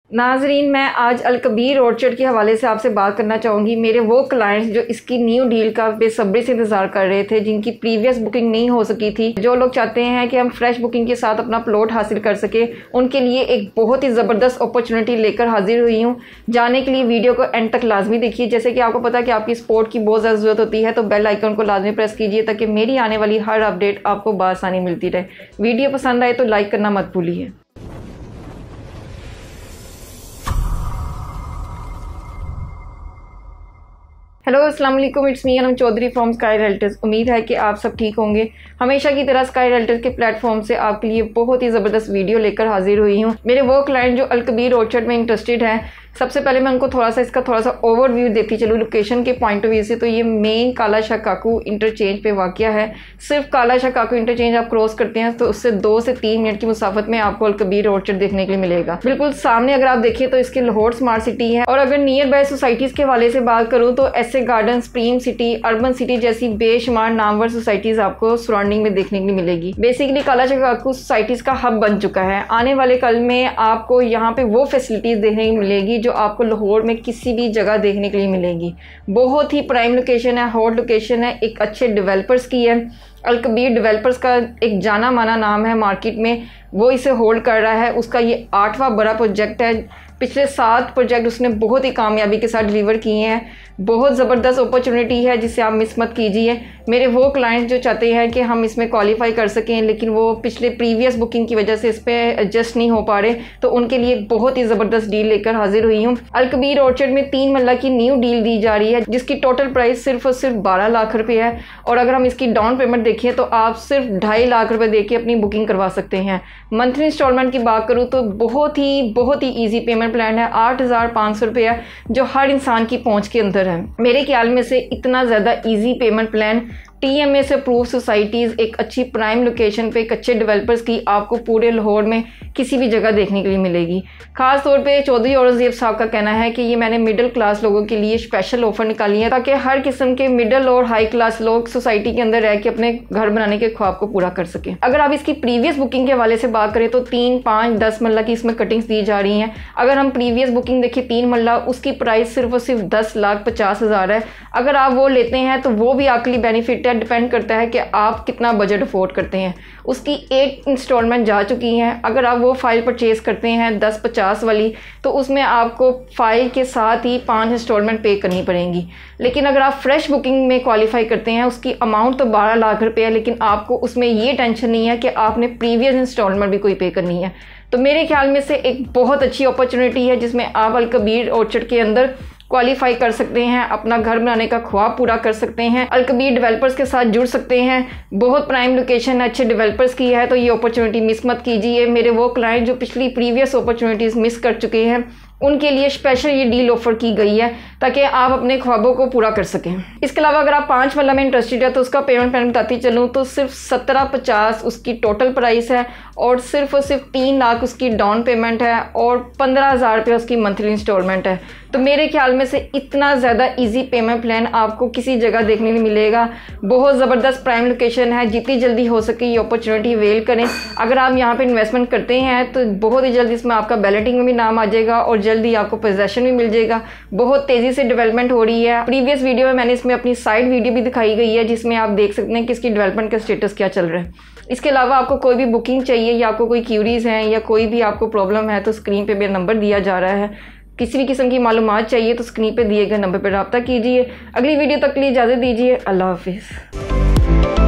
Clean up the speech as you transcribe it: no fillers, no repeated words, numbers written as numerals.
नाजरीन, मैं आज अलकबीर ऑर्चर्ड के हवाले से आपसे बात करना चाहूँगी। मेरे वो क्लाइंट्स जो इसकी न्यू डील का बेसब्री से इंतज़ार कर रहे थे, जिनकी प्रीवियस बुकिंग नहीं हो सकी थी, जो लोग चाहते हैं कि हम फ्रेश बुकिंग के साथ अपना प्लॉट हासिल कर सके, उनके लिए एक बहुत ही ज़बरदस्त अपॉर्चुनिटी लेकर हाजिर हुई हूँ। जाने के लिए वीडियो को एंड तक लाजमी देखिए। जैसे कि आपको पता है कि आपकी सपोर्ट की बहुत ज़्यादा ज़रूरत होती है, तो बेल आइकन को लाजमी प्रेस कीजिए ताकि मेरी आने वाली हर अपडेट आपको बआसानी मिलती रहे। वीडियो पसंद आए तो लाइक करना मत भूलिए। हेलो, अस्सलाम वालेकुम, it's me Anam Chaudhry from sky realtors. उम्मीद है कि आप सब ठीक होंगे। हमेशा की तरह स्काई रियल्टर्स के प्लेटफॉर्म से आपके लिए बहुत ही ज़बरदस्त वीडियो लेकर हाजिर हुई हूँ। मेरे वो क्लाइंट जो अलकबीर ऑर्चर्ड में इंटरेस्टेड हैं, सबसे पहले मैं उनको इसका थोड़ा सा ओवरव्यू देती चलूँ लोकेशन के पॉइंट ऑफ व्यू से। तो ये मेन काला शाह काकू इंटरचेंज पे वाक़या है। सिर्फ काला शाह काकू इंटरचेंज आप क्रॉस करते हैं तो उससे 2 से 3 मिनट की मुसाफत में आपको अलकबीर ऑर्चर्ड देखने के लिए मिलेगा। बिल्कुल सामने अगर आप देखिए तो इसके लाहौर स्मार्ट सिटी है। और अगर नियर बाय सोसाइटीज़ के हवाले से बात करूँ तो SA garden, supreme city, urban city जैसी बेशुमार नामवर सोसाइटीज़ आपको सराउंडिंग में देखने के लिए मिलेगी। बेसिकली काला शाह काकू सोसाइटीज़ का हब बन चुका है। आने वाले कल में आपको यहाँ पे वो फैसिलिटीज़ देखने को मिलेगी जो आपको लाहौर में किसी भी जगह देखने के लिए मिलेंगी। बहुत ही प्राइम लोकेशन है, हॉट लोकेशन है, एक अच्छे डेवलपर्स की है। अलकबीर डेवलपर्स का एक जाना माना नाम है मार्केट में, वो इसे होल्ड कर रहा है। उसका ये 8वां बड़ा प्रोजेक्ट है। पिछले 7 प्रोजेक्ट उसने बहुत ही कामयाबी के साथ डिलीवर किए हैं। बहुत ज़बरदस्त अपॉर्चुनिटी है जिसे आप मिस मत कीजिए। मेरे वो क्लाइंट जो चाहते हैं कि हम इसमें क्वालिफाई कर सकें, लेकिन वो पिछले प्रीवियस बुकिंग की वजह से इस पर एडजस्ट नहीं हो पा रहे, तो उनके लिए एक बहुत ही ज़बरदस्त डील लेकर हाजिर हुई हूँ। अलकबीर ऑर्चर्ड में 3 मरला की न्यू डील दी जा रही है, जिसकी टोटल प्राइस सिर्फ और सिर्फ 12 लाख रुपये है। और अगर हम इसकी डाउन पेमेंट देखें तो आप सिर्फ 2.5 लाख रुपये दे के अपनी बुकिंग करवा सकते हैं। मंथली इंस्टॉलमेंट की बात करूँ तो बहुत ही ईजी पेमेंट प्लान है। 8,500 रुपये है, जो हर इंसान की पहुँच के अंदर है। मेरे ख्याल में से इतना ज़्यादा ईजी पेमेंट प्लान TMA से अप्रूव सोसाइटीज़, एक अच्छी प्राइम लोकेशन पे, एक अच्छे डेवलपर्स की आपको पूरे लाहौर में किसी भी जगह देखने के लिए मिलेगी। ख़ास तौर पे चौधरी औरंगज़ेब साहब का कहना है कि ये मैंने मिडिल क्लास लोगों के लिए स्पेशल ऑफ़र निकाली है, ताकि हर किस्म के मिडिल और हाई क्लास लोग सोसाइटी के अंदर रह के अपने घर बनाने के ख्वाब को पूरा कर सकें। अगर आप इसकी प्रीवियस बुकिंग के हवाले से बात करें तो 3, 5, 10 मरला की इसमें कटिंग्स दी जा रही हैं। अगर हम प्रीवियस बुकिंग देखें 3 मरला, उसकी प्राइस सिर्फ और सिर्फ 10,50,000 है। अगर आप वो लेते हैं तो वो भी आपके लिए बेनिफिट है। डिपेंड करता है कि आप कितना बजट अफोर्ड करते हैं। उसकी 8 इंस्टॉलमेंट जा चुकी हैं। अगर आप वो फाइल परचेज़ करते हैं 10-50 वाली, तो उसमें आपको फाइल के साथ ही 5 इंस्टॉलमेंट पे करनी पड़ेंगी। लेकिन अगर आप फ्रेश बुकिंग में क्वालिफाई करते हैं, उसकी अमाउंट तो 12 लाख रुपये है, लेकिन आपको उसमें ये टेंशन नहीं है कि आपने प्रीवियस इंस्टॉलमेंट भी कोई पे करनी है। तो मेरे ख्याल में से एक बहुत अच्छी अपॉर्चुनिटी है जिसमें आप अलकबीर ऑर्चर्ड के अंदर क्वालिफाई कर सकते हैं, अपना घर बनाने का ख्वाब पूरा कर सकते हैं, अलकबीर डेवलपर्स के साथ जुड़ सकते हैं। बहुत प्राइम लोकेशन अच्छे डेवलपर्स की है, तो ये अपॉर्चुनिटी मिस मत कीजिए। मेरे वो क्लाइंट जो पिछली प्रीवियस अपॉर्चुनिटीज़ मिस कर चुके हैं, उनके लिए स्पेशल ये डील ऑफर की गई है ताकि आप अपने ख्वाबों को पूरा कर सकें। इसके अलावा अगर आप 5 मरला में इंटरेस्टेड है तो उसका पेमेंट प्लान बताती चलूँ तो सिर्फ 1750 उसकी टोटल प्राइस है, और सिर्फ 3 लाख उसकी डाउन पेमेंट है, और 15,000 रुपये उसकी मंथली इंस्टॉलमेंट है। तो मेरे ख्याल में से इतना ज़्यादा इजी पेमेंट प्लान आपको किसी जगह देखने को मिलेगा। बहुत ज़बरदस्त प्राइम लोकेशन है। जितनी जल्दी हो सके ये अपॉर्चुनिटी अवेल करें। अगर आप यहाँ पे इन्वेस्टमेंट करते हैं तो बहुत ही जल्दी इसमें आपका बैलेटिंग में भी नाम आ जाएगा और जल्दी आपको पोजेशन भी मिल जाएगा। बहुत तेज़ी से डेवलपमेंट हो रही है। प्रीवियस वीडियो में मैंने इसमें अपनी साइड वीडियो भी दिखाई गई है, जिसमें आप देख सकते हैं कि इसकी डेवलपमेंट का स्टेटस क्या चल रहा है। इसके अलावा आपको कोई भी बुकिंग चाहिए या आपको कोई क्यूरीज़ हैं या कोई भी आपको प्रॉब्लम है तो स्क्रीन पे मेरा नंबर दिया जा रहा है। किसी भी किस्म की मालूमात चाहिए तो स्क्रीन पे दिए गए नंबर पर रब्ता कीजिए। अगली वीडियो तक के लिए इजाज़त दीजिए। अल्लाह हाफिज़।